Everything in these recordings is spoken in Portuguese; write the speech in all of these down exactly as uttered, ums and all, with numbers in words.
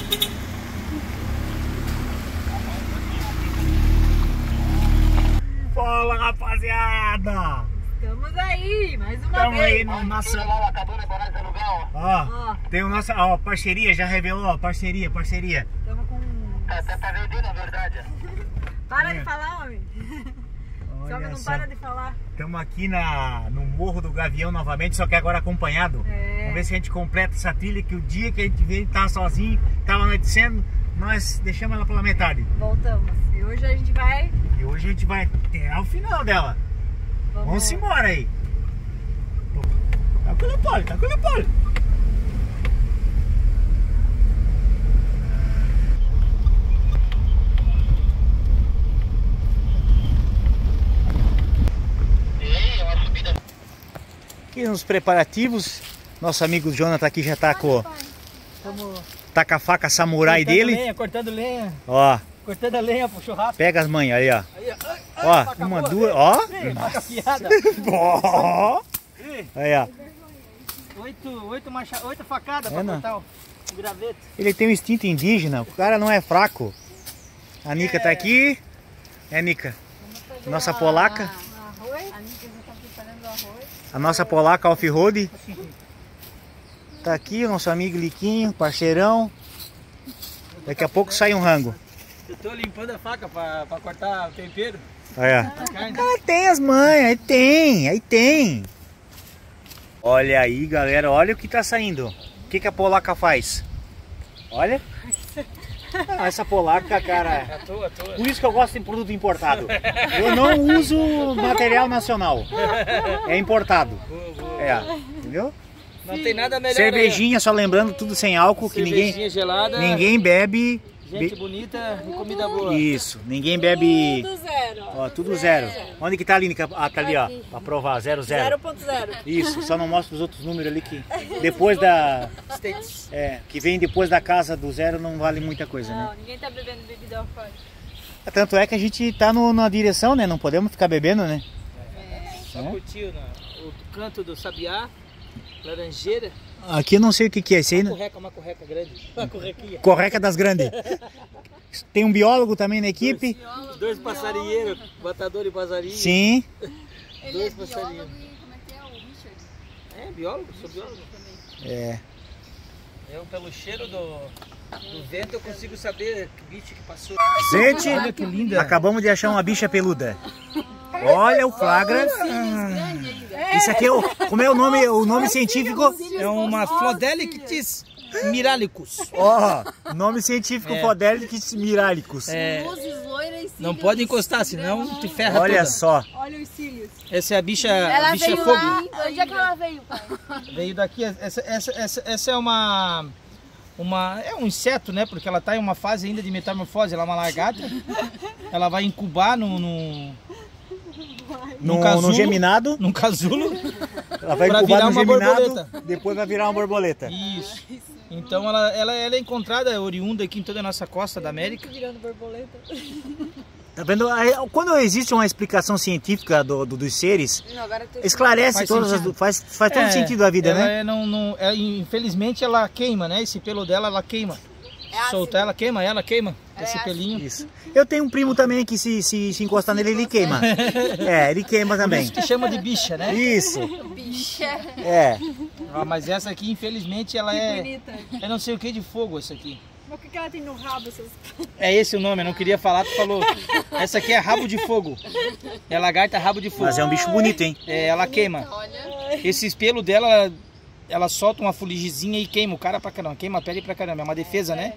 Fala, rapaziada! Estamos aí, mais uma Estamos vez. aí no nosso... Ó, ó, tem o nosso... Ó, parceria, já revelou, ó, parceria, parceria. Estamos com... Até pra vender, na verdade. Para É. de falar, homem. Olha Só que não só. para de falar. Estamos aqui na, no Morro do Gavião novamente, só que agora acompanhado. É. Vamos ver se a gente completa essa trilha, que o dia que a gente veio estar sozinho, estava anoitecendo, nós deixamos ela pela metade. Voltamos. E hoje a gente vai... E hoje a gente vai até o final dela. Vamos, Vamos embora aí. Tá com o Leopoldo, tá com o Leopoldo. Aqui nos preparativos, nosso amigo Jonathan aqui já tá com, Vamos... tá com a faca samurai cortando dele. lenha, cortando lenha, Ó, cortando a lenha pro churrasco. pega as manhas aí, ó. Aí, ai, ai, Ó, faca uma, boa, duas, vem. ó. Vem, faca afiada. Ó. Aí, ó. Oito, oito, macha... oito facadas É, pra não. cortar o o graveto. Ele tem um instinto indígena, o cara não é fraco. A Nica tá aqui. É, Nica? Nossa polaca. Arroz. A Nica já tá preparando o arroz. A nossa polaca off-road. Tá aqui o nosso amigo Liquinho, parceirão. Daqui a pouco sai um rango. Eu tô limpando a faca pra, pra cortar o tempero Aí, ó. da carne. Cara, tem as manhas, aí tem, aí tem. Olha aí, galera, olha o que tá saindo. O que, que a polaca faz? Olha. Ah, essa polaca, cara. À toa, à toa. Por isso que eu gosto de produto importado. Eu não uso material nacional. É importado. Boa, boa. É, entendeu? Não tem nada melhor. Cervejinha, só lembrando, tudo sem álcool, aí, ó. que ninguém, Cervejinha gelada, ninguém bebe. gente be- bonita e comida boa. Isso, ninguém bebe. Tudo zero. Ó, tudo zero. Onde que tá a Línica? Ah, tá ali, ó. Pra provar, zero, zero. zero ponto zero. Isso, só não mostra os outros números ali que depois da. States. É, que vem depois da casa do zero não vale muita coisa, né? Não, ninguém tá bebendo bebida alcoólica. Tanto é que a gente tá no, na direção, né? Não podemos ficar bebendo, né? Só É? curtiu né? O canto do sabiá, laranjeira. Aqui eu não sei o que que é, esse aí. Uma correca, uma correca grande. Uma correquinha. Correca das Grandes. Tem um biólogo também na equipe. Dois passarinheiros, batador e passarinho. Sim. Dois passarinhos. É, biólogo, sou biólogo. É. Eu, pelo cheiro do, do vento, eu consigo saber que bicho que passou. Gente, Olha que linda. acabamos de achar uma bicha peluda. Olha o flagra. Isso aqui é o, como é o nome, o nome científico? É uma Flodelictis miralicus. Ó, nome científico É. Flodelictis miralicus. É, Luzes loiras. não pode encostar, senão te ferra Olha toda. só. Olha os cílios. Essa é a bicha, Ela bicha veio fogo. lá. Onde é que ela veio, pai? Veio daqui, essa, essa, essa, essa é uma, uma... É um inseto, né? Porque ela está em uma fase ainda de metamorfose. Ela é uma lagarta. Ela vai incubar no... no No, no casulo. geminado, num casulo. ela vai pra incubar virar no uma geminado, borboleta. depois vai virar uma borboleta. Isso. Então ela, ela, ela é encontrada, oriunda aqui em toda a nossa costa da América. Virando borboleta. Tá vendo? Aí, quando existe uma explicação científica do, do- dos seres, Não, agora eu tô... esclarece Faz todas as, sentido. faz, faz todo É, sentido a vida, ela né? É, não, não, é, infelizmente ela queima, né? Esse pelo dela, ela queima. É Soltar ela queima, ela queima. Esse ácido. pelinho. Isso. Eu tenho um primo também que se, se, se encostar nele, ele queima. É, ele queima Por também. isso que chama de bicha, né? Isso, Bicha. é. Ah, mas essa aqui, infelizmente, ela é... Bonita. Eu não sei o que de fogo, essa aqui. Mas o que que ela tem no rabo, seus... É esse o nome, eu não queria falar, tu falou. Essa aqui é rabo de fogo. É lagarta rabo de fogo. Mas é um bicho bonito, hein? É, ela queima. Olha. Esse pelo dela, ela solta uma fuligizinha e queima o cara pra caramba. Queima a pele pra caramba. É uma defesa, né?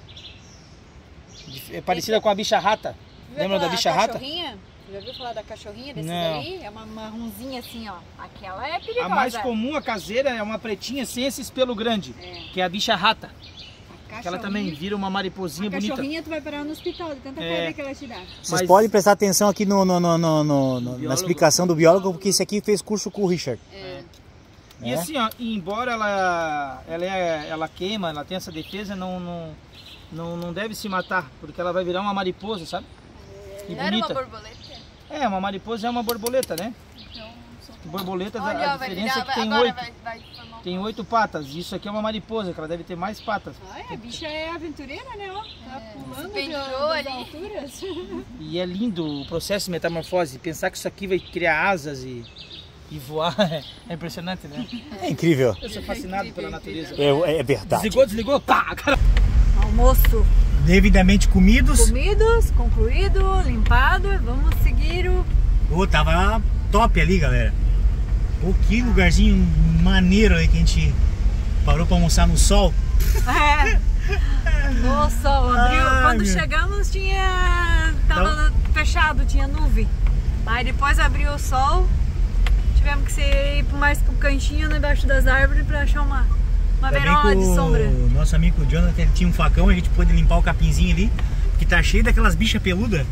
É parecida com a bicha rata. Lembra da bicha rata? Cachorrinha? Já ouviu falar da cachorrinha desses Não. ali? É uma marronzinha assim, ó. Aquela é perigosa. A mais comum, a caseira, é uma pretinha sem esses pelo grande. É. Que é a bicha rata. A Que ela também vira uma mariposinha A bonita. cachorrinha tu vai parar no hospital, de tanta É. febre que ela te dá. Vocês Mas- podem prestar atenção aqui no, no, no, no- no- no- na biólogo. explicação do biólogo, porque esse aqui fez curso com o Richard. É. E É? assim, ó, embora ela, ela, é, ela queima, ela tem essa defesa, não, não, não, não deve se matar, porque ela vai virar uma mariposa, sabe? E Não era uma bonita. borboleta? É, uma mariposa é uma borboleta, né? Então, só... Borboletas, a, Olha, a vai diferença virar, é que tem agora oito. vai, vai formar Tem oito patas. Isso aqui é uma mariposa, que ela deve ter mais patas. Ai, a bicha é aventureira, né? Ó, tá É, pulando se de, pendurou das ali. alturas. E é lindo o processo de metamorfose. Pensar que isso aqui vai criar asas e, e voar é impressionante, né? É incrível. Eu sou fascinado pela natureza. É, é verdade. Desligou, desligou, pá! Cara. Almoço Devidamente comidos. comidos, concluído, limpado. Vamos seguir o... Pô, tava top ali, galera. Pô, que lugarzinho maneiro aí que a gente parou pra almoçar no sol. É. No sol, abriu. Ai, Quando meu. chegamos tinha... Tava fechado, tinha nuvem. Aí depois abriu o sol. Tivemos que ir para mais pro cantinho, debaixo das árvores, pra achar uma, uma Ainda bem berola que de o sombra. nosso amigo Jonathan ele tinha um facão, a gente pôde limpar o capinzinho ali, que tá cheio daquelas bichas peludas.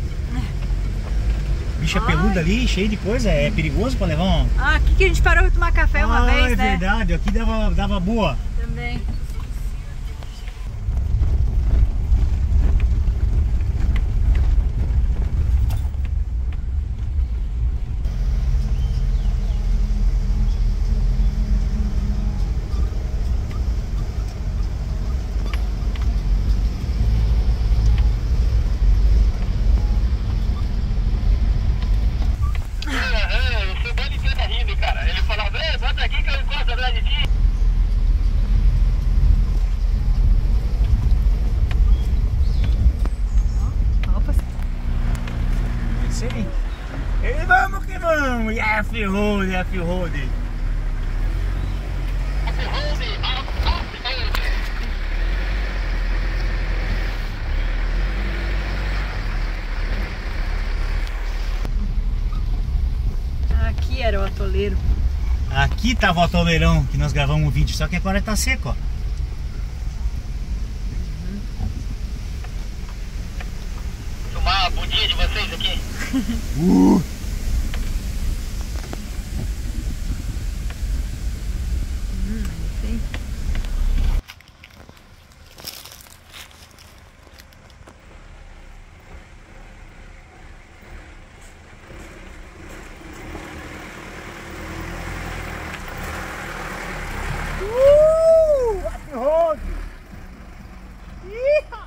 Bicha Ai. peluda ali, cheio de coisa, é perigoso pra levar um... Ah, aqui que a gente parou pra tomar café uma ah, vez, é né? verdade, aqui dava, dava boa. Também. É, o seu bando inteiro tá rindo, cara. Ele falava, ei, bota aqui que eu encosto atrás de ti. Opa. É isso aí. E vamos que vamos, F-Road, F-Road. Aqui era o atoleiro. Aqui tava o atoleirão que nós gravamos um vídeo, só que agora tá seco, ó. Filmar a bundinha de vocês aqui. Uh. Sim. Uh! F-Road! Iha!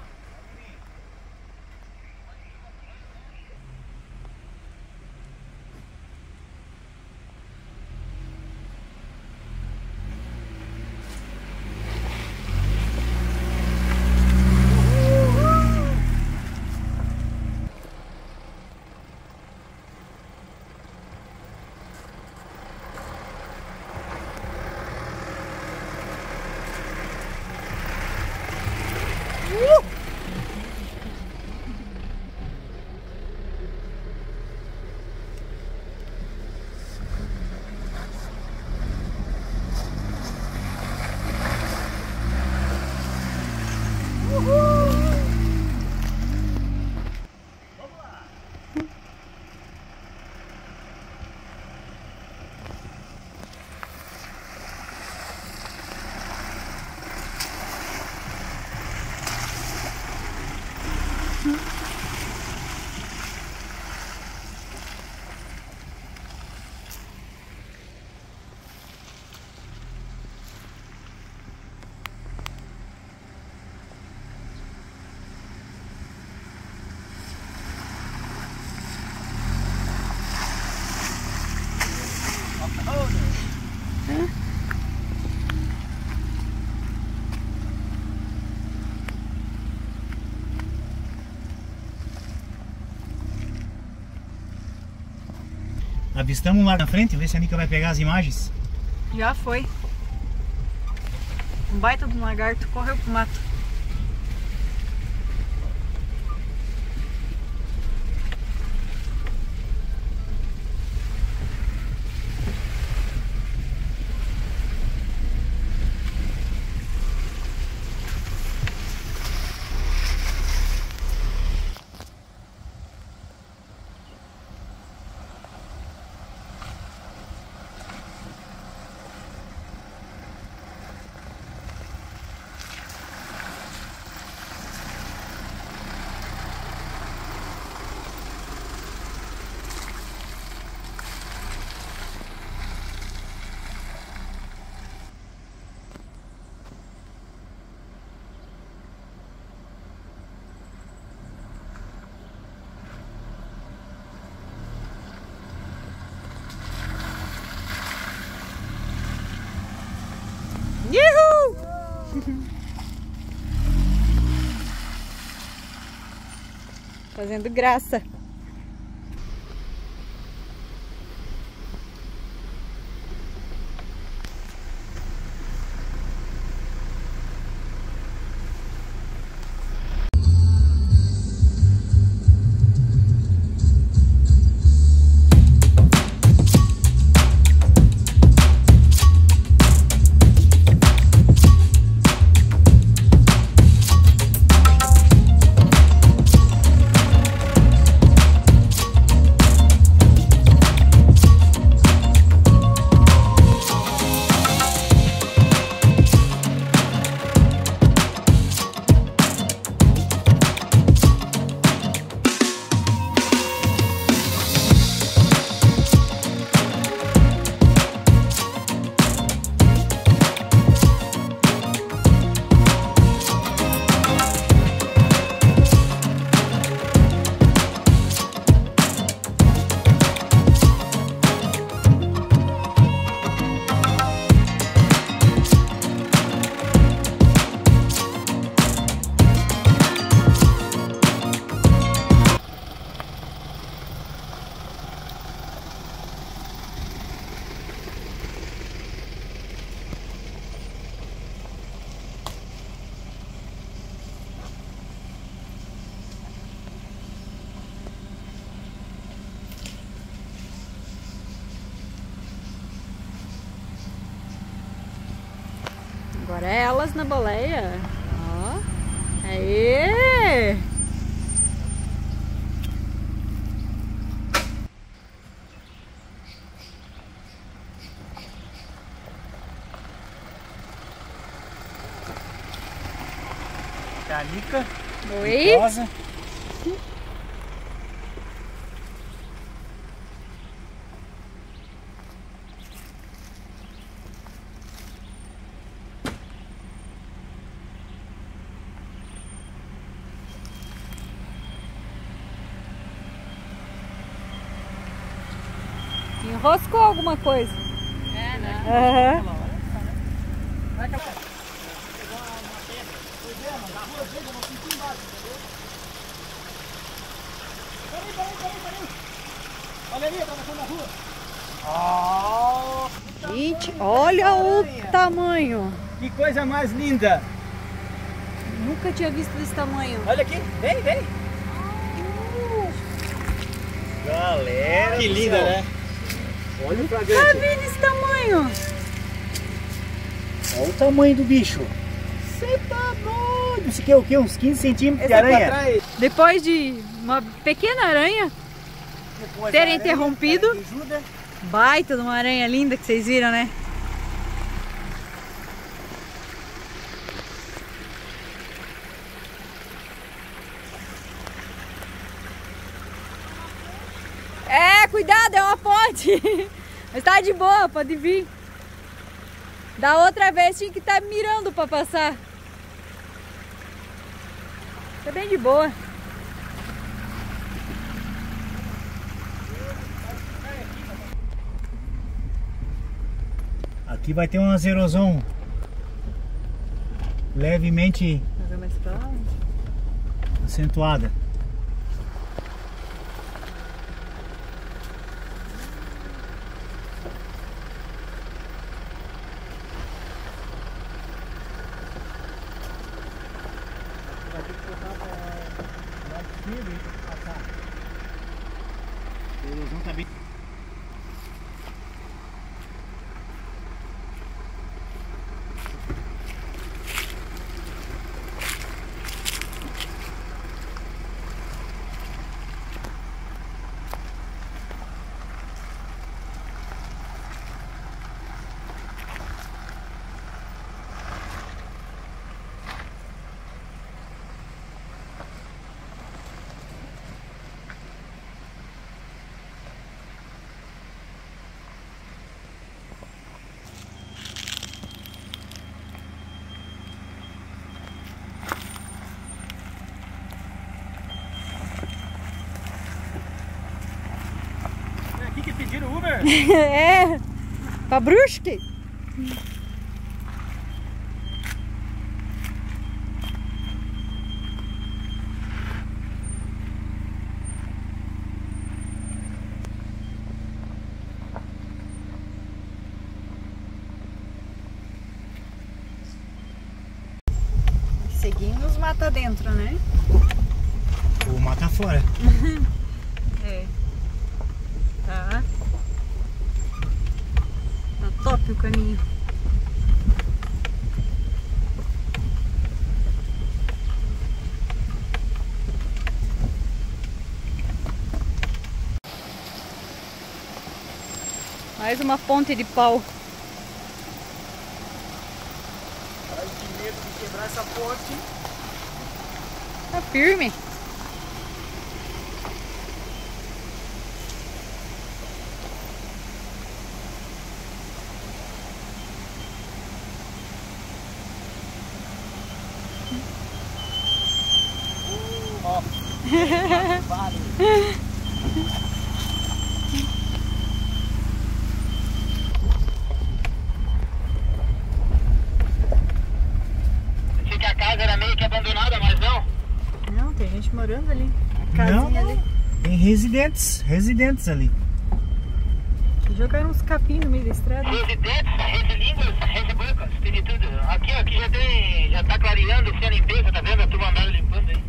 Avistamos lá na frente, vê se a Nica vai pegar as imagens. Já foi. Um baita de um lagarto correu pro mato. Uhul! Fazendo graça. Agora é elas na boleia. Ó. Aê! Canica. Oi? Rosa. Enroscou alguma coisa. É, né? Aham. Olha ali, atravessando a rua. Oh, Gente, olha o tamanho. que coisa mais linda. Nunca tinha visto desse tamanho. Olha aqui, vem, vem. Galera, Que do linda, céu. né? Olha o Tá flagrante. vendo esse tamanho? Olha o tamanho do bicho. Você tá doido. Isso aqui é o quê? Uns quinze centímetros de Esse aqui aranha? atrás. Depois de uma pequena aranha Depois ter a aranha, interrompido. cara, que ajuda. Baita de uma aranha linda que vocês viram, né? É, cuidado, é uma ponte. Mas tá de boa, pode vir. Da outra vez tinha que estar mirando pra passar. Tá bem de boa. Aqui vai ter uma erosão levemente Joga mais pra lá. acentuada. Vai ter que botar para o lado esquerdo para passar. A erosão tá bem. Aqui que pediram Uber? É, pra Brusque. Seguimos mata dentro, né? Ou mata fora. É. Tá. Tá top o caminho. Mais uma ponte de pau. Ai, que medo de quebrar essa ponte. Tá firme. Ó. Achei que a casa era meio que abandonada, mas não. Não, tem gente morando ali. A casinha Não, ali. tem residentes, residentes ali. Jogaram uns capim no meio da estrada. Residentes, resilínguas, resibocas, tem de tudo. Aqui, aqui já tem, já tá clareando, sem a limpeza, tá vendo? A turma andando limpando aí.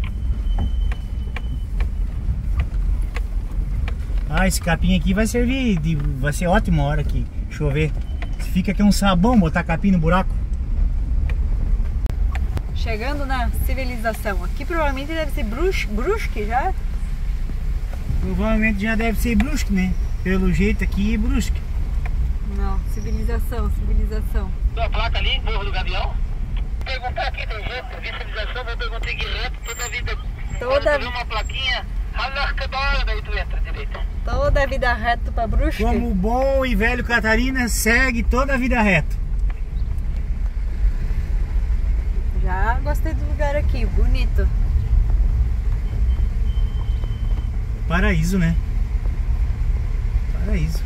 Ah, esse capim aqui vai servir, de, vai ser ótimo a hora que chover. Fica aqui um sabão botar capim no buraco. Chegando na civilização. Aqui provavelmente deve ser Brusque, Brusque já. Provavelmente já deve ser Brusque, né? Pelo jeito aqui, Brusque. Não, civilização, civilização. Tem uma placa ali, Morro do Gavião. Perguntar aqui, tem jeito, vi civilização, vou perguntar aqui reto, toda a vida. Toda- Quando tu vê uma plaquinha, alarcadora, daí tu entra direito. Toda a vida reto pra Brusque. Como bom e velho Catarina, segue toda a vida reta. Já gostei do lugar aqui, bonito. Paraíso, né? Paraíso.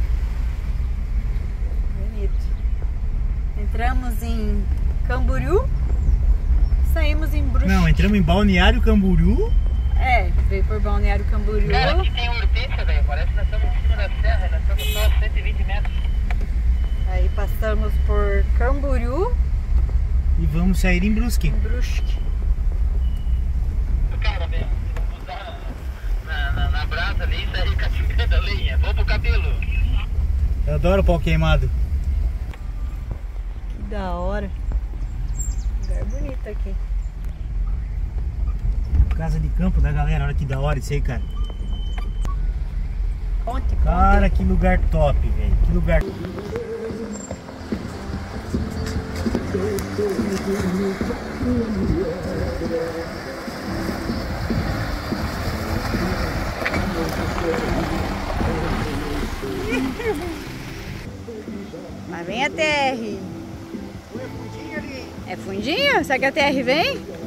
Bonito. Entramos em Camboriú, saímos em Brusque. Não, entramos em Balneário Camboriú. É, veio por Balneário Camboriú. Cara, aqui tem hortência, velho. Parece que nós estamos em cima da serra, nós estamos só a cento e vinte metros. Aí passamos por Camboriú, E vamos sair em Brusque. em Brusque. Cara, velho, vamos usar na, na, na brasa ali e sair catimbeando a lenha. Vamos pro cabelo. Eu adoro pau queimado. Que da hora. Lugar bonito aqui. Casa de campo da galera, olha que da hora isso aí, cara. Ponte, ponte. Cara, que lugar top, velho. Que lugar. Lá vem a T R. É fundinho? Será que a T R vem?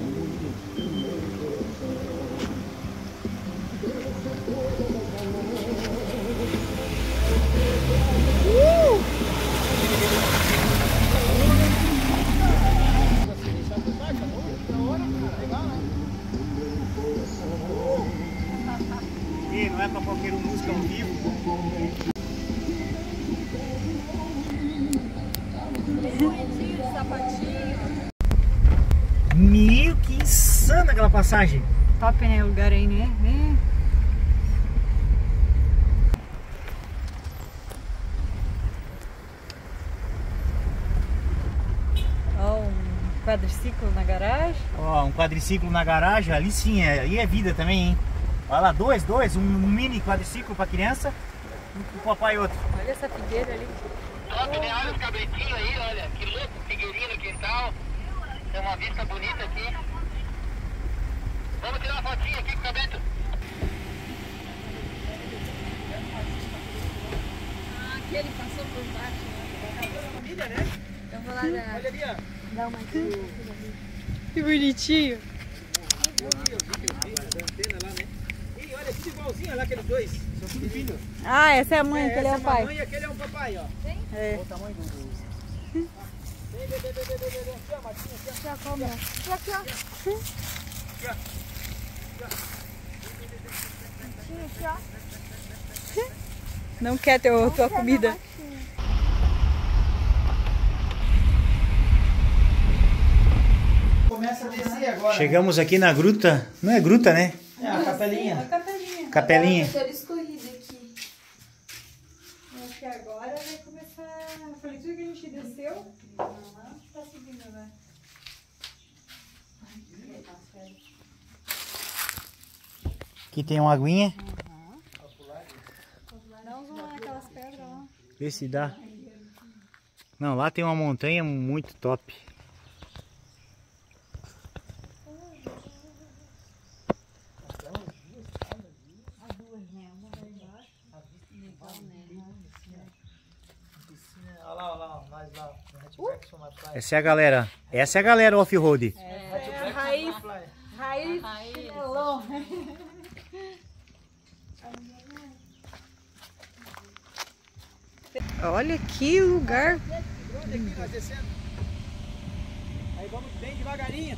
E não é pra qualquer um música ao vivo. Meu, que insana aquela passagem. Top, né? O lugar aí, né? É. Ó, um quadriciclo na garagem. Ó, um quadriciclo na garagem, ali sim, é, aí é vida também, hein? Olha lá, dois, dois, um mini quadriciclo pra criança, um pro papai e outro. Olha essa figueira ali. Top, né? Olha os cabritinhos aí, olha. Que louco, figueirinha no quintal. Tem uma vista bonita aqui. Vamos tirar uma fotinha aqui com o cabrito. Ah, aqui ele passou por baixo. Família, né? Eu vou lá dar, Olha ali, ó. dar uma aqui. Que bonitinho. Antena lá, né? E olha, tudo igualzinho lá aqueles dois. São tudo filhos. Ah, essa é a mãe, É, aquele é essa o pai. mamãe e aquele é o papai, ó. É. Olha o tamanho do... do- Vem, vem, vem, vem, vem, vem, vem. Aqui, ó, Martinha, aqui, ó. Já come. Aqui, aqui, ó. Aqui, ó. Não quer ter a tua comida. Começa a descer agora. Chegamos aqui na gruta. Não é gruta, né? É a capelinha. A capelinha. Capelinha. Agora escorrida aqui. Acho que agora vai começar. Eu falei, tudo que a gente desceu. Não, tá subindo, né? Aqui tem uma aguinha. Dá uns lá naquelas pedras lá. Vê se dá. Não, lá tem uma montanha muito top. Olha lá, olha lá, nós lá. Essa é a galera. Essa é a galera off-road. É, raiz. Raiz. Chinelão. Olha que lugar. Aqui nós descendo. Aí vamos bem devagarinho.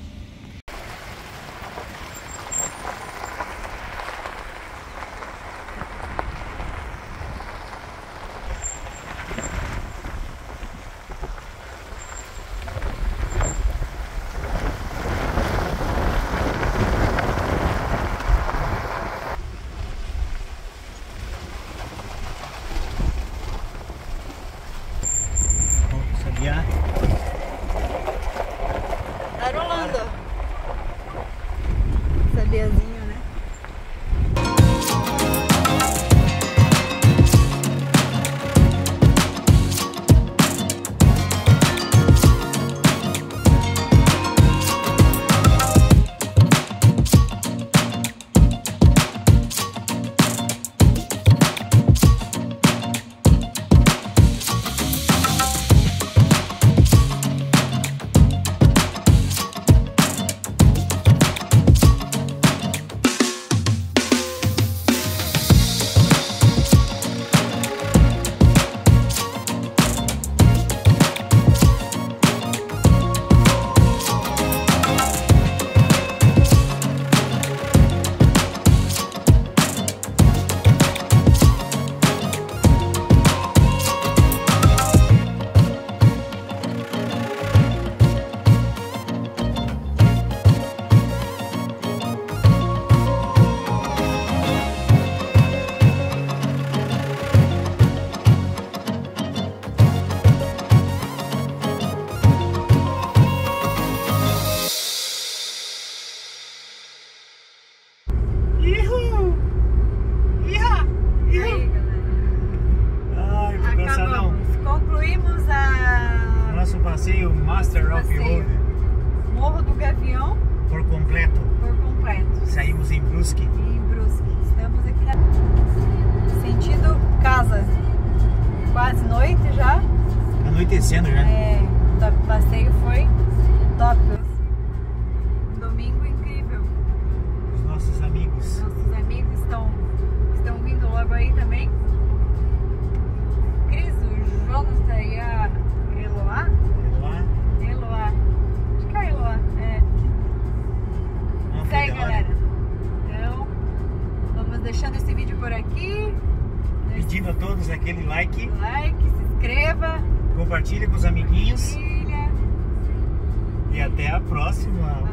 Sabia? Tá rolando. Sabiazinho, né? Ai, não cansa não. Acabamos. Concluímos a Nosso passeio Master Off-Road Morro do Gavião por completo. por completo. Saímos em Brusque. Em Brusque. Estamos aqui na... sentido casa. Quase noite já. Anoitecendo já. É, o passeio foi top. Um domingo incrível. Os nossos amigos. Nossos amigos estão, estão vindo logo aí também. Cris, o Jonathan e a Eloá. Lá. Eloá. Acho que é a Eloá. É. Vamos Isso aí, pegar. galera. Então, vamos deixando esse vídeo por aqui. Pedindo a todos aquele like, Like, se inscreva. compartilhe com os amiguinhos Compartilha. e até a próxima.